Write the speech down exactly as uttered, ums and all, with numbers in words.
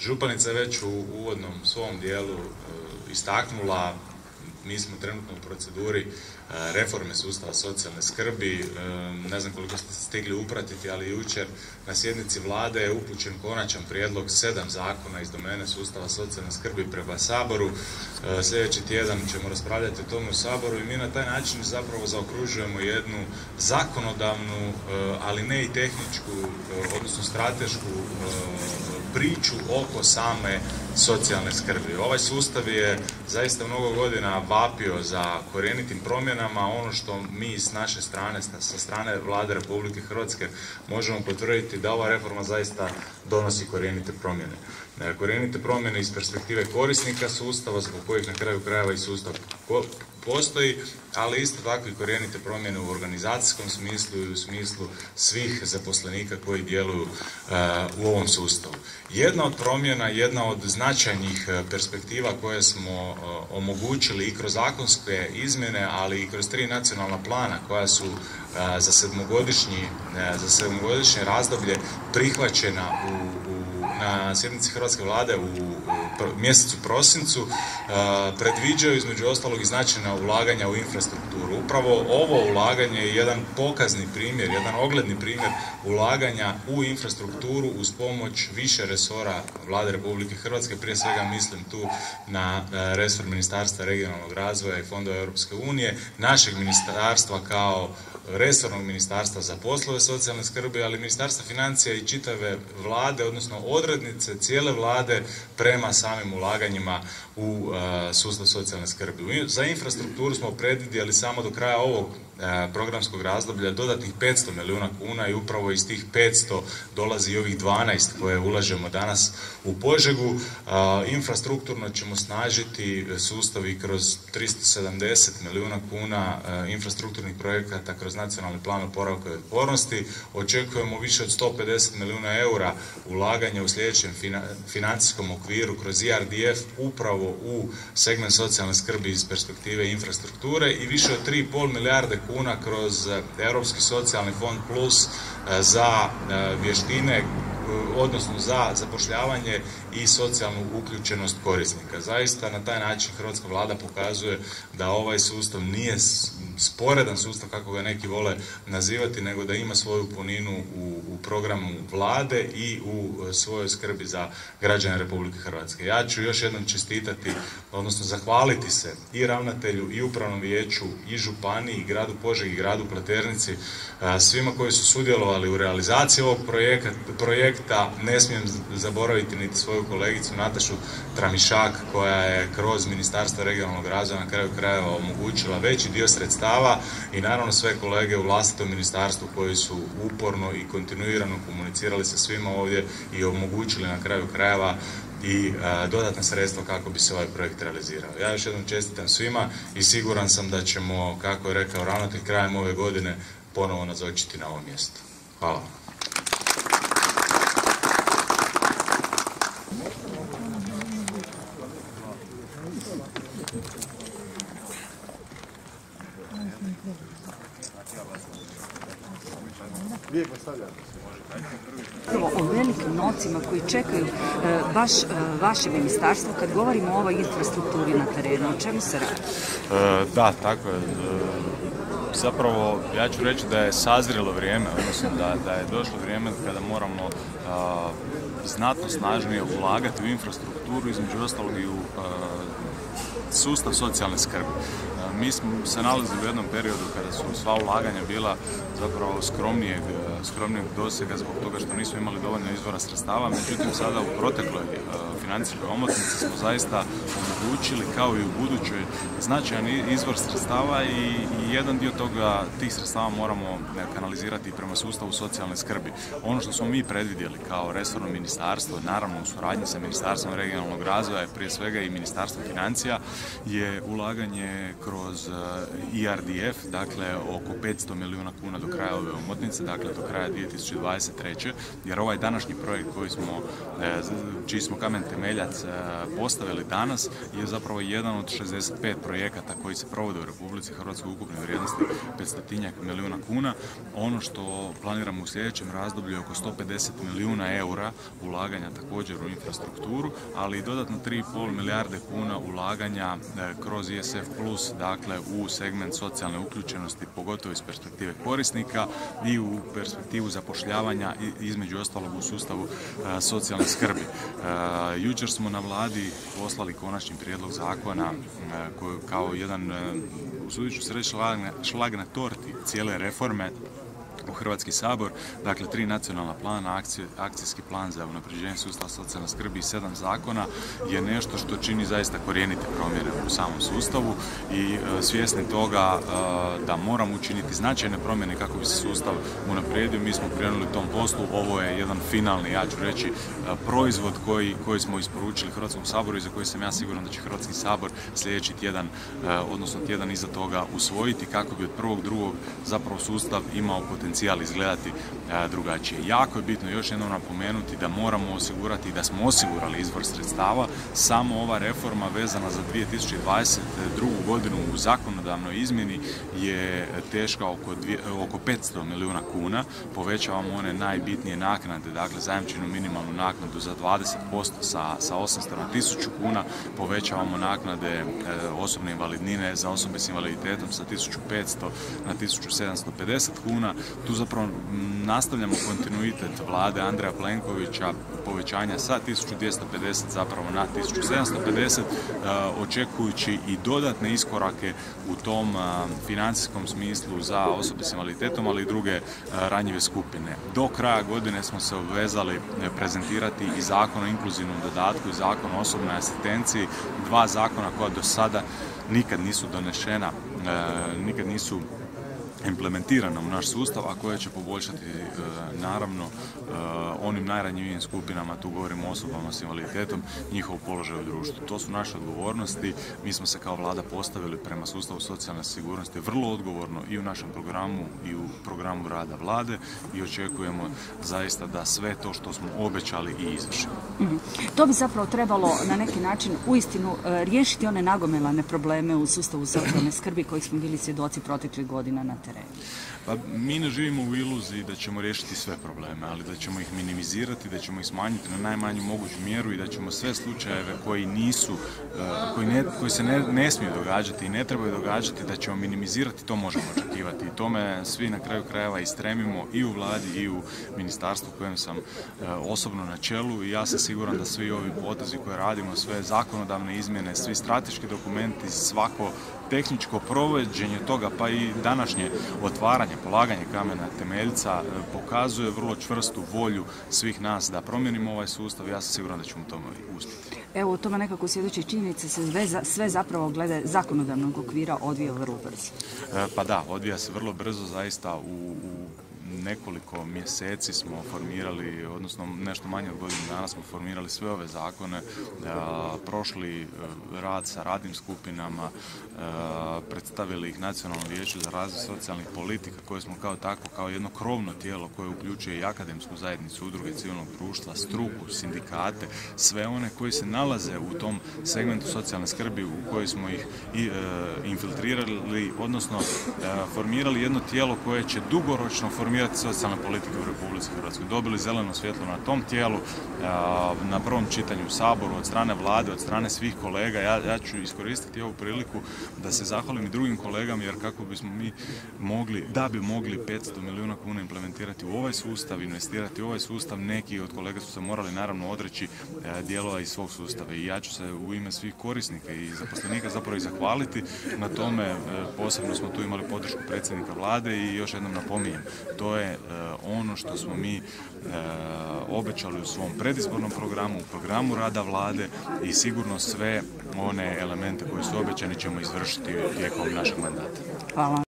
Županica je već u uvodnom svom dijelu istaknula, mi smo trenutno u proceduri reforme sustava socijalne skrbi. Ne znam koliko ste stigli upratiti, ali jučer na sjednici vlade je upućen konačan prijedlog sedam zakona iz domene sustava socijalne skrbi prema Saboru. Sljedeći tjedan ćemo raspravljati o tome u Saboru i mi na taj način zapravo zaokružujemo jednu zakonodavnu, ali ne i tehničku, odnosno stratešku priču oko same socijalne skrbi. Ovaj sustav je zaista mnogo godina vapio za korjenitim promjenama. Ono što mi s naše strane, sa strane Vlade Republike Hrvatske možemo potvrditi da ova reforma zaista donosi korjenite promjene. Korjenite promjene iz perspektive korisnika sustava, zbog kojih na kraju krajeva i sustav postoji, ali isto tako i korjenite promjene u organizacijskom smislu i u smislu svih zaposlenika koji djeluju uh, u ovom sustavu. Jedna od promjena, jedna od značajnih perspektiva koje smo uh, omogućili i kroz zakonske izmjene, ali i kroz tri nacionalna plana koja su uh, za sedmogodišnji, uh, za sedmogodišnje razdoblje prihvaćena u, u na sjednici Hrvatske vlade u, u mjesecu prosincu, uh, predviđaju između ostalog i značajna ulaganja u infrastrukturu. Upravo ovo ulaganje je jedan pokazni primjer, jedan ogledni primjer ulaganja u infrastrukturu uz pomoć više resora Vlade Republike Hrvatske. Prije svega mislim tu na uh, resor Ministarstva regionalnog razvoja i fondova Europske unije, našeg ministarstva kao resornog ministarstva za poslove socijalne skrbi, ali Ministarstva financija i čitave vlade, odnosno odrednice cijele vlade prema samim ulaganjima u uh, sustav socijalne skrbi. Za infrastrukturu smo predvidjeli samo do kraja ovog uh, programskog razdoblja dodatnih petsto milijuna kuna i upravo iz tih petsto dolazi i ovih dvanaest koje ulažemo danas u Požegu. Uh, infrastrukturno ćemo snažiti sustav i kroz tristo sedamdeset milijuna kuna uh, infrastrukturnih projekata kroz nacionalni plan oporavka i otpornosti. Očekujemo više od sto pedeset milijuna eura ulaganja u sljedećem financijskom okviru kroz I R D F upravo u segment socijalne skrbi iz perspektive infrastrukture i više od tri i pol milijarde kuna kroz Europski socijalni fond plus za vještine, odnosno za zapošljavanje i socijalnu uključenost korisnika. Zaista na taj način hrvatska vlada pokazuje da ovaj sustav nije sporedan sustav kako ga neki vole nazivati, nego da ima svoju puninu u, u programu vlade i u svojoj skrbi za građane Republike Hrvatske. Ja ću još jednom čestitati, odnosno zahvaliti se i ravnatelju i upravnom vijeću i županiji i gradu Požegi i gradu Pleternici, svima koji su sudjelovali u realizaciji ovog projekta, projekta. Ne smijem zaboraviti niti svoju kolegicu Natašu Tramišak koja je kroz Ministarstvo regionalnog razvoja na kraju krajeva omogućila veći dio sredstava i naravno sve kolege u vlastitom ministarstvu koji su uporno i kontinuirano komunicirali sa svima ovdje i omogućili na kraju krajeva i a, dodatna sredstva kako bi se ovaj projekt realizirao. Ja još jednom čestitam svima i siguran sam da ćemo, kako je rekao ravnatelj, krajem ove godine ponovo nazočiti na ovom mjestu. Hvala. Prvo o velikim novcima koji čekaju e, baš e, vaše ministarstvo kad govorimo o ovoj infrastrukturi na terenu. O čemu se radi? E, da, tako je. E, zapravo, ja ću reći da je sazrelo vrijeme, odnosno da, da je došlo vrijeme kada moramo a, znatno snažnije ulagati u infrastrukturu, između ostalog i u a, sustav socijalne skrbi. Mi smo se nalazili u jednom periodu kada su sva ulaganja bila zapravo skromnijeg, skromnijeg dosega zbog toga što nismo imali dovoljno izvora sredstava, međutim sada u protekloj financijskoj omotnici smo zaista omogućili kao i u budućoj značajan izvor sredstava i, i jedan dio toga, tih sredstava moramo kanalizirati prema sustavu socijalne skrbi. Ono što smo mi predvidjeli kao resorno ministarstvo, naravno u suradnji sa Ministarstvom regionalnog razvoja, prije svega i Ministarstvom financija, je ulaganje kroz I R D F, dakle oko petsto milijuna kuna do kraja ove omotnice, dakle do kraja dvije tisuće dvadeset treće. jer ovaj današnji projekt koji smo, čiji smo kamen temeljac postavili danas, je zapravo jedan od šezdeset pet projekata koji se provode u Republici Hrvatskoj ukupne vrijednosti petstotinjak milijuna kuna. Ono što planiramo u sljedećem razdoblju je oko sto pedeset milijuna eura ulaganja također u infrastrukturu, ali i dodatno tri i pol milijarde kuna ulaganja kroz I S F plus, dakle u segment socijalne uključenosti, pogotovo iz perspektive korisnika i u perspektivu zapošljavanja, između ostalog u sustavu socijalne skrbi. Jučer smo na vladi poslali konačni prijedlog zakona koji kao jedan, usudit ću se reći, šlag na torti cijele reforme u Hrvatski sabor, dakle tri nacionalna plana, akcije, akcijski plan za unapređenje sustava socijalne skrbi i sedam zakona je nešto što čini zaista korijenite promjene u samom sustavu i e, svjesni toga e, da moramo učiniti značajne promjene kako bi se sustav unaprijedio. Mi smo krenuli tom poslu, ovo je jedan finalni, ja ću reći, e, proizvod koji, koji smo isporučili Hrvatskom saboru i za koji sam ja siguran da će Hrvatski sabor sljedeći tjedan, e, odnosno tjedan iza toga usvojiti kako bi od prvog drugog zapravo sustav imao potencijal izgledati a, drugačije. Jako je bitno još jednom napomenuti da moramo osigurati i da smo osigurali izvor sredstava. Samo ova reforma vezana za dvije tisuće dvadeset drugu. godinu u zakonodavnoj izmjeni je teška oko, dvije, oko petsto milijuna kuna. Povećavamo one najbitnije naknade, dakle zajamčenu minimalnu naknadu za dvadeset posto sa, sa osamsto na tisuću kuna. Povećavamo naknade e, osobne invalidnine za osobe s invaliditetom sa tisuću petsto na tisuću sedamsto pedeset kuna. Tu zapravo nastavljamo kontinuitet vlade Andreja Plenkovića, povećanja sa tisuću dvjesto pedeset zapravo na tisuću sedamsto pedeset, očekujući i dodatne iskorake u tom financijskom smislu za osobe s invaliditetom, ali i druge ranjive skupine. Do kraja godine smo se obvezali prezentirati i zakon o inkluzivnom dodatku i zakon o osobnoj asistenciji, dva zakona koja do sada nikad nisu donešena, nikad nisu implementirana u naš sustav, a koje će poboljšati e, naravno e, onim najranjivijim skupinama, tu govorimo o osobama s invaliditetom, njihov položaj u društvu. To su naše odgovornosti. Mi smo se kao vlada postavili prema sustavu socijalne sigurnosti vrlo odgovorno i u našem programu i u programu rada vlade i očekujemo zaista da sve to što smo obećali i izvršimo. Mm-hmm. To bi zapravo trebalo na neki način uistinu e, riješiti one nagomilane probleme u sustavu socijalne skrbi kojih smo bili svjedoci proteklih godina na terenu. Pa, mi ne živimo u iluziji da ćemo riješiti sve probleme, ali da ćemo ih minimizirati, da ćemo ih smanjiti na najmanju moguću mjeru i da ćemo sve slučajeve koji nisu, koji, ne, koji se ne, ne smiju događati i ne trebaju događati, da ćemo minimizirati, to možemo očekivati. I tome svi na kraju krajeva i stremimo i u vladi i u ministarstvu kojem sam osobno na čelu i ja sam siguran da svi ovi potezi koje radimo, sve zakonodavne izmjene, svi strateški dokumenti, svako tehničko provođenje toga, pa i današnje otvaranje, polaganje kamena temeljca pokazuje vrlo čvrstu volju svih nas da promijenimo ovaj sustav i ja sam siguran da ćemo tome uspjeti. Evo, u tome nekako sljedeće činjenice se sve, sve zapravo glede zakonodavnog okvira odvija vrlo brzo. E, pa da, odvija se vrlo brzo, zaista u, u nekoliko mjeseci smo formirali, odnosno nešto manje od godinu dana smo formirali sve ove zakone, prošli rad sa radnim skupinama, predstavili ih Nacionalnom vijeću za razvoj socijalnih politika koje smo kao tako, kao jedno krovno tijelo koje uključuje i akademsku zajednicu, udruge civilnog društva, struku, sindikate, sve one koji se nalaze u tom segmentu socijalne skrbi u kojoj smo ih i, e, infiltrirali, odnosno e, formirali jedno tijelo koje će dugoročno formirati socijalne politike u Republici Hrvatskoj. Dobili zeleno svjetlo na tom tijelu, na prvom čitanju u Saboru, od strane vlade, od strane svih kolega. Ja, ja ću iskoristiti ovu priliku da se zahvalim i drugim kolegama, jer kako bismo mi mogli, da bi mogli petsto milijuna kuna implementirati u ovaj sustav, investirati u ovaj sustav, neki od kolega su se morali naravno odreći dijelova iz svog sustava. I ja ću se u ime svih korisnika i zaposlenika zapravo i zahvaliti na tome. Posebno smo tu imali podršku predsjednika vlade i još jednom napominjem, to je ono što smo mi obećali u svom predizbornom programu, u programu rada vlade i sigurno sve one elemente koji su obećani ćemo izvršiti tijekom našeg mandata. Hvala.